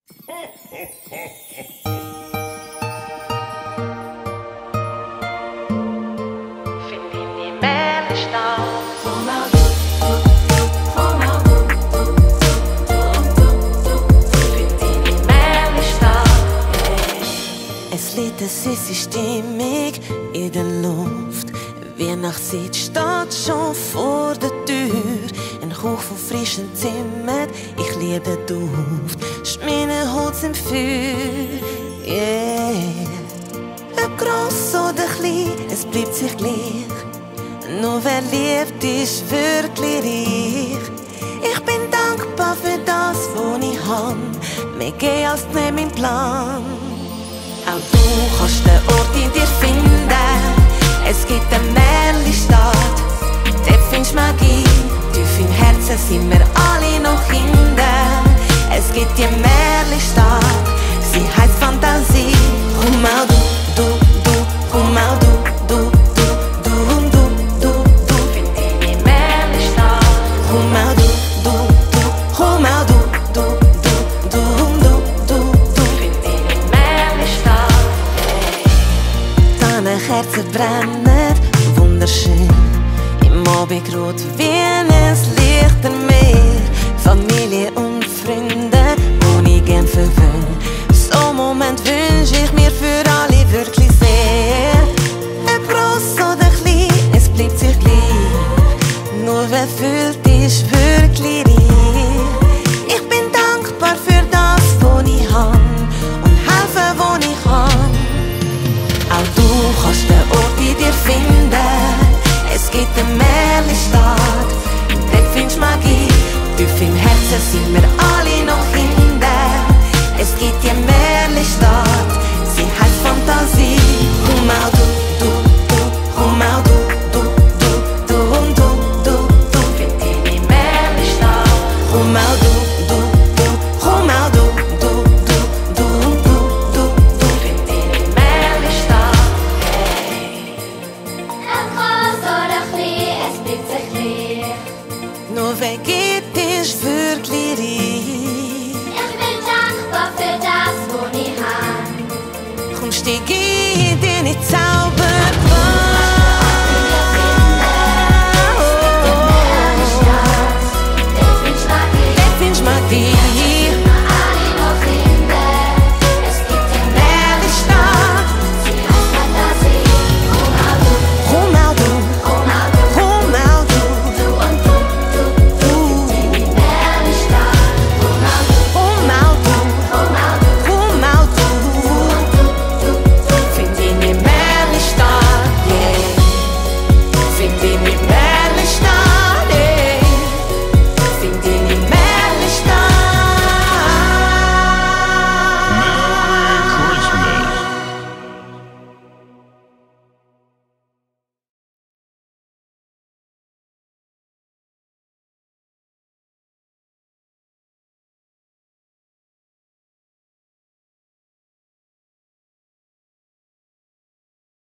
Es liegt eine süße Stimmung in der Luft. Weihnachtszeit steht schon vor der Tür. Ein Hauch von frischem Zimmer, ich liebe den Duft. Schminenholz im Feuer, yeah. Ob gross oder klein, es bleibt sich gleich. Nur wer liebt, ist wirklich reich. Ich bin dankbar für das, was ich hab. Mehr gehen als nicht mein Plan. Auch du kannst den Ort in dir finden. Es gibt eine Märchenstadt, dort findest du Magie. Tief im Herzen sind wir alle noch Kinder. Es gibt die Märchenstadt, sie heisst Fantasie. Komm auch du, komm auch du, find deine Märchenstadt. Komm auch du, komm auch du, find deine Märchenstadt. Tannenkerzen brennen, wunderschön. Im Abendrot wie ein Lichtermeer. Familie und Freunde, die ich gern verwöhne. So Moment wünsch ich mir für alle wirklich sehr. Ob gross oder klein, es bleibt sich gleich. Nur wer fühlt, ist wirklich reich. Ich bin dankbar für das, was ich hab, und helfe, wo ich kann. Auch du kannst den Ort in dir finden. Es gibt eine Märchenstadt, dort findest du Magie. Tief im Herzen sind wir alle noch Kinder. Es gibt die Märchenstadt, sie heisst Fantasie. Komm auch du, komm auch du, find deine Märchenstadt. Komm auch du,